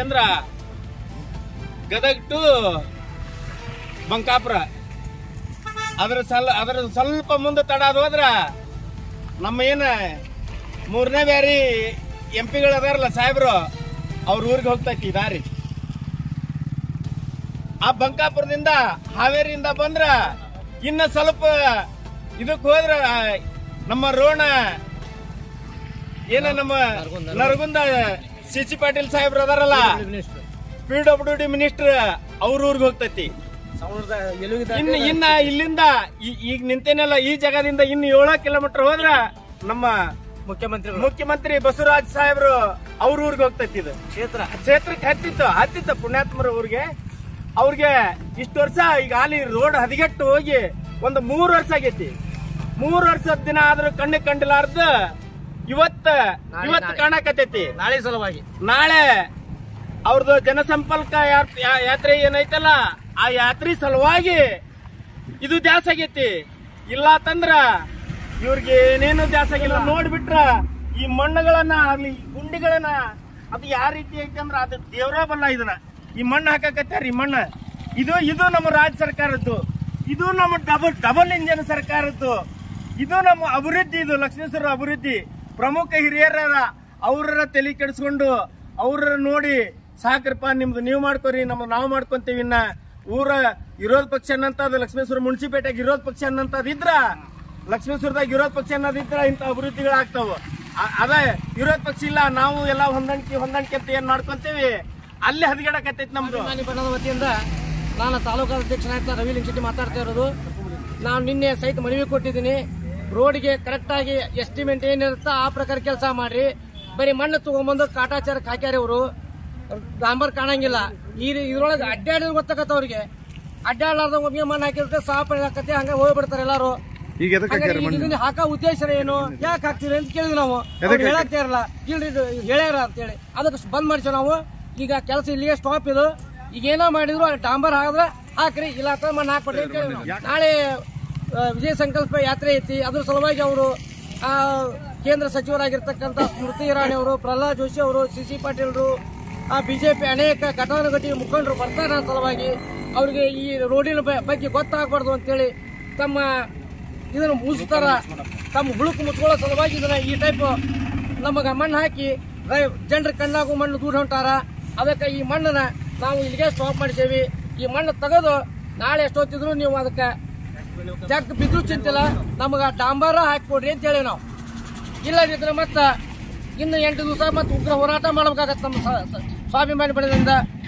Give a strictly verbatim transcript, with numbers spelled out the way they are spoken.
ಅಂದ್ರ ಗದಗ ಟು ಬಂಕಾಪುರ. ಅದ್ರ ಸಲ್ ಅದ್ರ ಸ್ವಲ್ಪ ಮುಂದೆ ತಡ ಅದು ಹೋದ್ರ ನಮ್ಮ ಏನ ಮೂರನೇ ಬ್ಯಾರಿ ಎಂ ಪಿಗಳು ಅದಾರಲ್ಲ ಸಾಹೇಬ್ರು, ಅವ್ರ ಊರಿಗೆ ಹೋಗ್ತೈತಿ ದಾರಿ. ಆ ಬಂಕಾಪುರದಿಂದ ಹಾವೇರಿಯಿಂದ ಬಂದ್ರ ಇನ್ನ ಸ್ವಲ್ಪ ಇದಕ್ ಹೋದ್ರ ನಮ್ಮ ರೋಣ ಏನ ನಮ್ಮ ನರಗುಂದ ಸಿ ಸಿ ಪಾಟೀಲ್ ಸಾಹೇಬ್ರು ಅದಾರಲ್ಲ, ಪಿ ಡಬ್ಲ್ಯೂ ಡಿ ಮಿನಿಸ್ಟರ್, ಅವ್ರ ಊರಿಗೆ ಹೋಗ್ತೈತಿ. ಇನ್ನ ಇನ್ನ ಇಲ್ಲಿಂದ ಈಗ ನಿಂತೇನಲ್ಲ ಈ ಜಾಗದಿಂದ ಇನ್ನು ಏಳು ಕಿಲೋಮೀಟರ್ ಹೋದ್ರ ನಮ್ಮ ಮುಖ್ಯಮಂತ್ರಿ ಮುಖ್ಯಮಂತ್ರಿ ಬಸವರಾಜ್ ಸಾಹೇಬ್ರು ಅವ್ರ ಊರಿಗೆ ಹೋಗ್ತೈತಿ. ಇದು ಕ್ಷೇತ್ರ ಕ್ಷೇತ್ರಕ್ಕೆ ಹತ್ತಿತ್ತು ಹತ್ತಿತ್ತು ಪುಣ್ಯಾತ್ಮರ ಊರಿಗೆ. ಅವ್ರಿಗೆ ಇಷ್ಟು ವರ್ಷ ಈಗ ಅಲ್ಲಿ ರೋಡ್ ಹದಿಗೆಟ್ಟು ಹೋಗಿ ಒಂದು ಮೂರು ವರ್ಷ ಆಗೈತಿ. ಮೂರು ವರ್ಷದ ದಿನ ಆದ್ರೂ ಕಣ್ಣು ಕಂಡಿಲಾರ್ದ ಇವತ್ತ ಇವತ್ತು ಕಾಣಕತ್ತೈತಿ. ನಾಳೆ ಸಲುವಾಗಿ ನಾಳೆ ಅವ್ರದ್ದು ಜನಸಂಪರ್ಕ ಯಾತ್ರೆ ಏನೈತಲ್ಲ ಆ ಯಾತ್ರೆ ಸಲುವಾಗಿ ಇದು ದ್ಯಾಸ ಆಗೈತಿ. ಇಲ್ಲ ಅಂತಂದ್ರ ಇವ್ರಿಗೆ ಏನೇನು ದ್ಯಾಸ ಆಗಿಲ್ಲ. ನೋಡ್ಬಿಟ್ರ ಈ ಮಣ್ಣುಗಳನ್ನ ಆಗ್ಲಿ ಗುಂಡಿಗಳನ್ನ ಅದು ಯಾವ ರೀತಿ ಐತಿ ಅಂದ್ರ ಅದು ದೇವ್ರ ಬಲ್ಲ. ಇದನ್ನ ಈ ಮಣ್ಣು ಹಾಕಕತ್ತಾರ. ಈ ಮಣ್ಣು ಇದು ಇದು ನಮ್ಮ ರಾಜ್ಯ ಸರ್ಕಾರದ್ದು, ಇದು ನಮ್ಮ ಡಬಲ್ ಡಬಲ್ ಇಂಜಿನ್ ಸರ್ಕಾರದ್ದು, ಇದು ನಮ್ಮ ಅಭಿವೃದ್ಧಿ. ಇದು ಲಕ್ಷ್ಮೇಶ್ವರ ಅಭಿವೃದ್ಧಿ. ಪ್ರಮುಖ ಹಿರಿಯರ ಅವ್ರ ತಲೆ ಕೆಡಿಸ್ಕೊಂಡು ಅವ್ರ ನೋಡಿ ಸಾಕ್ರಪ್ಪ ನಿಮ್ದು ನೀವು ಮಾಡ್ಕೋರಿ, ನಮ್ಮ ನಾವು ಮಾಡ್ಕೊಂತೀವಿ. ಇನ್ನ ಊರ ವಿರೋಧ ಪಕ್ಷ ಅನ್ನಂತದ್ದು ಲಕ್ಷ್ಮೇಶ್ವರ ಮುನ್ಸಿಪೇಟೆಗೆ ವಿರೋಧ ಪಕ್ಷ ಅನ್ನಂತದ್ ಇದ್ರ ಲಕ್ಷ್ಮೇಶ್ವರದಾಗ ವಿರೋಧ ಪಕ್ಷ ಅನ್ನೋದಿದ್ರ ಇಂತ ಅಭಿವೃದ್ಧಿಗಳಾಗ್ತಾವ. ಅದೇ ವಿರೋಧ ಪಕ್ಷ ಇಲ್ಲ, ನಾವು ಎಲ್ಲ ಹೊಂದಾಣಿಕೆ ಹೊಂದಾಣಿಕೆ ಅಂತ ಏನ್ ಮಾಡ್ಕೊಂತೀವಿ ಅಲ್ಲಿ ಹದಿಗೆಡಕತ್ತೈತಿ ನಮ್ದು. ಬಣ್ಣದ ವತಿಯಿಂದ ನಾನು ತಾಲೂಕು ಅಧ್ಯಕ್ಷನಾಯ್ತ ರವಿ ಲಿಂಗಶೆಟ್ಟಿ ಮಾತಾಡ್ತಾ ಇರೋದು. ನಾನು ನಿನ್ನೆ ಸಹಿತ ಮನವಿ ಕೊಟ್ಟಿದ್ದೀನಿ, ರೋಡ್ಗೆ ಕರೆಕ್ಟ್ ಆಗಿ ಎಸ್ಟಿಮೇಟ್ ಏನಿರುತ್ತಾ ಆ ಪ್ರಕಾರ ಕೆಲಸ ಮಾಡ್ರಿ. ಬರೀ ಮಣ್ಣು ತಗೊಂಡ್ಬಂದು ಕಾಟಾಚಾರಕ್ಕೆ ಹಾಕ್ಯಾರ ಇವರು, ಡಾಂಬರ್ ಕಾಣಂಗಿಲ್ಲ. ಈ ಇದ್ರೊಳಗೆ ಅಡ್ಡಾಡಿದ್ರೆ ಗೊತ್ತಾಗತ್ತ ಅವ್ರಿಗೆ. ಅಡ್ಡಾಡ್ಲಾರ್ದ ಒಮ್ಗೆ ಮಣ್ಣು ಹಾಕಿರುತ್ತೆ ಸಾಪ್ ಹಾಕತ್ತೆ, ಹಂಗ ಹೋಗ್ಬಿಡ್ತಾರೆ ಎಲ್ಲಾರು. ಹಾಕ ಉದ್ದೇಶ ಏನು, ಯಾಕೆ ಹಾಕ್ತೀರಿ ಅಂತ ಕೇಳಿದ್ವಿ ನಾವು. ಹೇಳಾಕ್ತಾ ಇರಲ್ಲ, ಇಲ್ರಿ ಹೇಳ್ಯಾರ ಅಂತೇಳಿ ಅದಕ್ಕೆ ಬಂದ್ ಮಾಡಿಸೋ ನಾವು. ಈಗ ಕೆಲಸ ಇಲ್ಲಿಗೆ ಸ್ಟಾಪ್ ಇದು. ಈಗ ಏನೋ ಮಾಡಿದ್ರು ಅಲ್ಲಿ ಡಾಂಬರ್ ಹಾಕಿದ್ರೆ ಹಾಕ್ರಿ, ಇಲ್ಲ ಅಂತ ಮಣ್ಣು ಹಾಕ್ಬಿಟ್ರಿ ಅಂತ ಹೇಳಿ. ನಾಳೆ ವಿಜಯ ಸಂಕಲ್ಪ ಯಾತ್ರೆ ಐತಿ, ಅದ್ರ ಸಲುವಾಗಿ ಅವರು ಕೇಂದ್ರ ಸಚಿವರಾಗಿರ್ತಕ್ಕಂಥ ಸ್ಮೃತಿ ಇರಾನಿ ಅವರು, ಪ್ರಹ್ಲಾದ್ ಜೋಶಿ ಅವರು, ಸಿ ಸಿ ಪಾಟೀಲ್ರು, ಆ ಬಿಜೆಪಿ ಅನೇಕ ಘಟಾನುಘಟಿ ಮುಖಂಡರು ಬರ್ತಾರೆ. ಸಲುವಾಗಿ ಅವ್ರಿಗೆ ಈ ರೋಡಿನ ಬಗ್ಗೆ ಗೊತ್ತಾಗಬಾರ್ದು ಅಂತೇಳಿ ತಮ್ಮ ಇದನ್ನು ಮುಗಿಸ್ತಾರ. ತಮ್ಮ ಹುಳುಕು ಮುಚ್ಕೊಳ್ಳೋ ಸಲುವಾಗಿ ಇದನ್ನ ಈ ಟೈಪ್ ನಮಗ ಮಣ್ಣು ಹಾಕಿ ಜನರ ಕಣ್ಣಾಗೂ ಮಣ್ಣು ದೂರ ಹೊಂಟಾರ. ಅದಕ್ಕೆ ಈ ಮಣ್ಣನ್ನ ನಾವು ಇಲ್ಲಿಗೆ ಸ್ಟಾಪ್ ಮಾಡಿಸೇವಿ. ಈ ಮಣ್ಣು ತೆಗೆದು ನಾಳೆ ಎಷ್ಟೊತ್ತಿದ್ರು ನೀವು ಅದಕ್ಕೆ ಜಗ್ ಬಿದ್ರು ಚಿಂತಿಲ್ಲ, ನಮಗ ಡಾಂಬರ ಹಾಕಿಕೊಡ್ರಿ ಅಂತ ಹೇಳಿ ನಾವು. ಇಲ್ಲದಿದ್ರೆ ಮತ್ತ ಇನ್ನು ಎಂಟು ದಿವಸ ಮತ್ತೆ ಉಗ್ರ ಹೋರಾಟ ಮಾಡಬೇಕಾಗತ್ತೆ ನಮ್ಮ ಸ್ವಾಭಿಮಾನಿ ಬಣದಿಂದ.